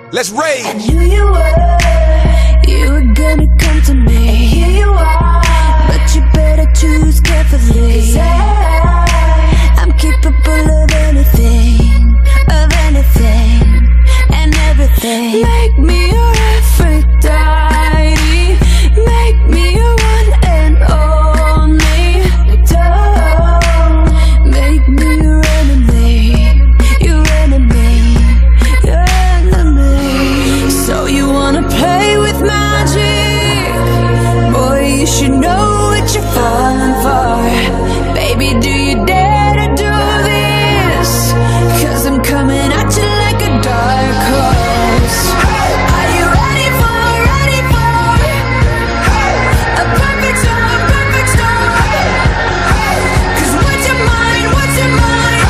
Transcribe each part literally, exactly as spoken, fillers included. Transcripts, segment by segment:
Let's rage. I knew you were, you were gonna come to me. And here you are, but you better choose carefully. 'Cause I, I'm capable of anything, of anything and everything. Make me your Aphrodite, make me your one and only. Don't make me your enemy, your enemy, your enemy. So you wanna play with magic? Boy, you should know what you're falling for. Baby, do you dare to do this? 'Cause I'm coming at you like a dark horse. Are you ready for, ready for a perfect storm, a perfect storm? 'Cause what's your mind, what's your mind?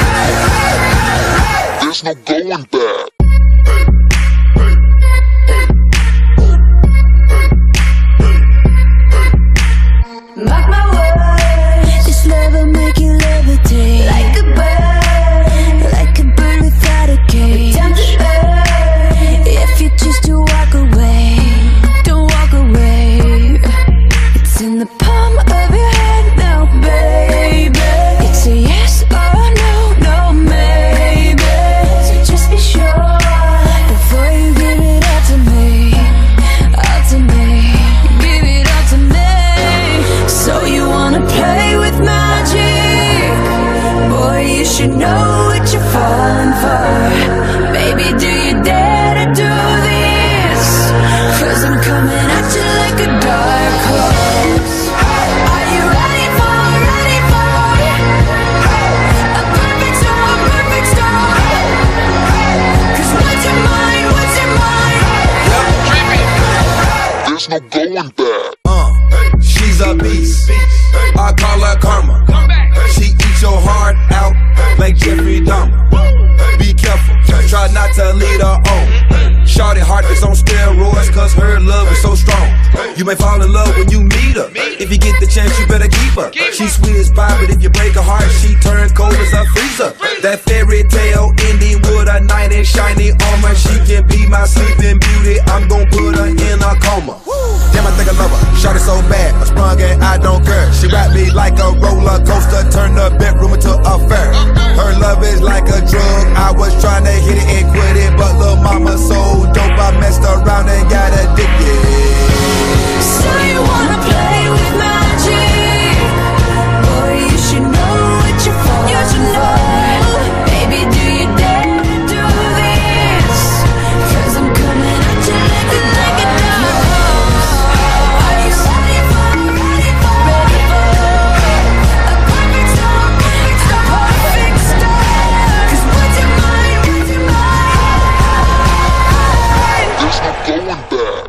There's no going back. Mark my words, this love will make you levitate like a bird, like a bird without a cage. Down to earth, if you choose to walk away, don't walk away. It's in the palm of your hand now, baby. It's a yes or a no, no maybe. So just be sure before you give it all to me, all to me, give it all to me. So you wanna play with magic? Boy, you should know what you're falling for. Baby, do you dare to do this? 'Cause I'm coming at you like a dark horse. Are you ready for, ready for a perfect storm, perfect storm? 'Cause what's your mind, what's your mind? There's no going back. Uh, she's a beast. I call her karma. She eats your heart out like Jeffrey Dahmer. Be careful, try not to lead her on. Shorty heart is on steroids 'cause her love is so strong. You may fall in love when you meet her. If you get the chance, you better keep her. She sweet as pie, but if you break her heart, she turns cold as a freezer. That fairy tale ending with a knight in shiny armor. She can be my sleeping beauty. I'm gon' put her in a coma. Damn, I think I love her. Shot it so bad, I sprung and I don't care. She wrapped me like a roller coaster, turned the bedroom into a fair. Her love is like a drug. I was trying to hit it and quit it, but lil' mama so dope, I messed around and got addicted. So you wanna play with magic? Boy, you should know what you're falling for. Baby, do you dare to do this? 'Cause I'm coming at you like a like a dark horse. Are you ready for, ready for, ready for a perfect storm, perfect storm, perfect storm? 'Cause what's your mind, what's your mind? There's no going back.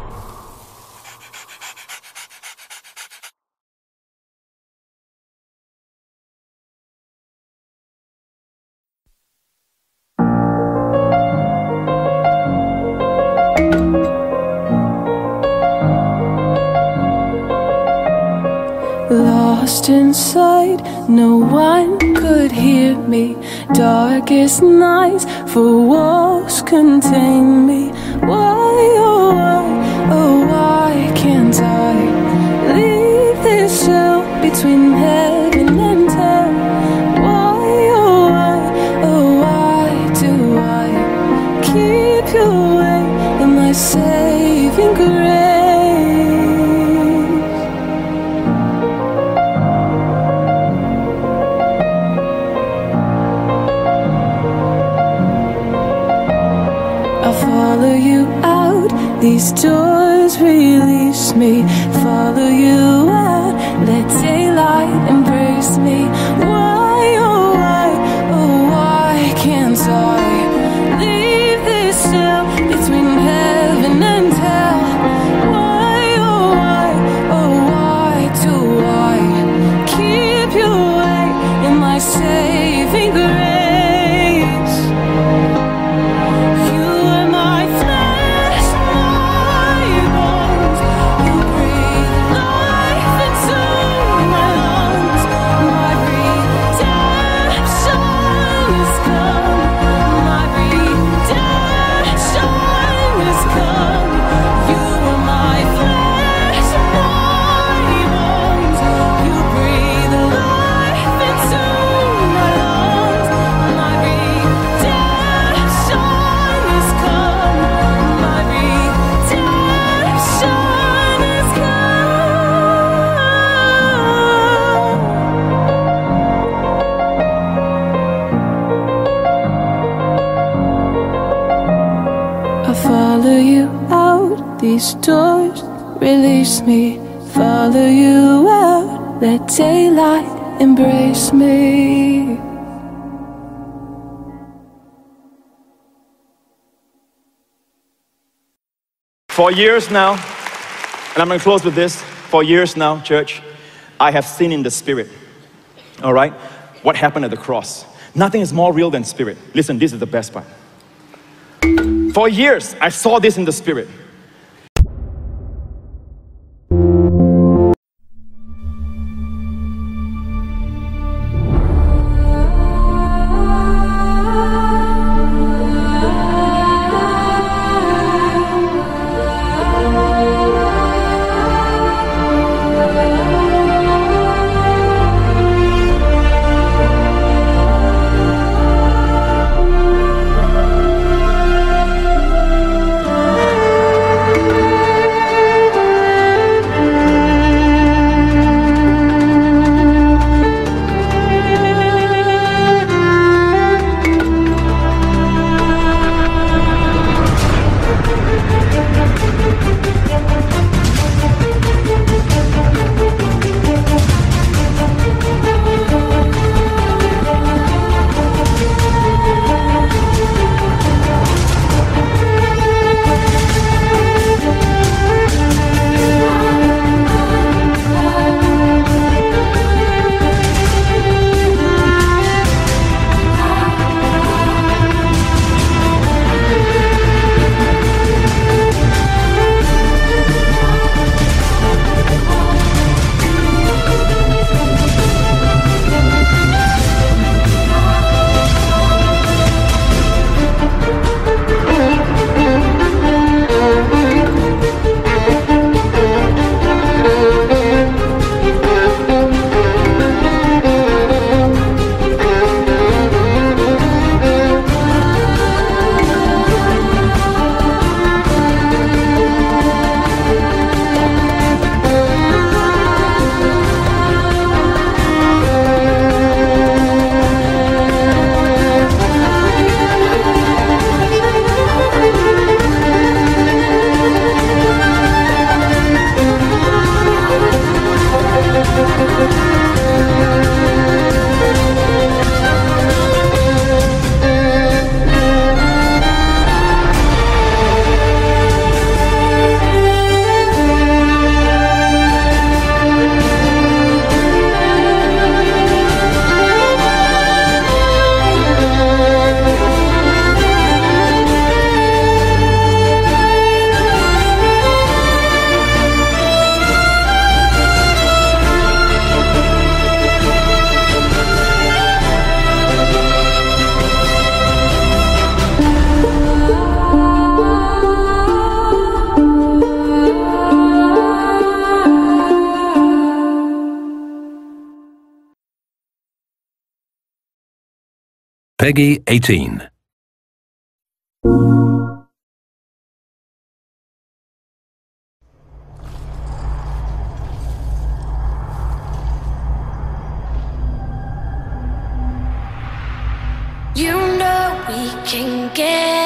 Lost inside, no one could hear me. Darkest nights, four walls contain me. Why, oh why, oh why can't I leave this cell between heaven and hell? Why, oh why, oh why do I keep you away in my saving grace? Follow you out, these doors release me. Follow you out, let daylight embrace me. Why, oh why, oh why can't I leave this cell between heaven and hell? Why, oh why, oh why do I keep you away in my saving grace? Redemption is come, my redemption. I follow you out these doors. Release me, follow you out. Let daylight embrace me. For years now, and I'm going to close with this. For years now, church, I have seen in the spirit, all right, what happened at the cross. Nothing is more real than spirit. Listen, this is the best part. For years, I saw this in the spirit. Peggy eighteen. You know we can get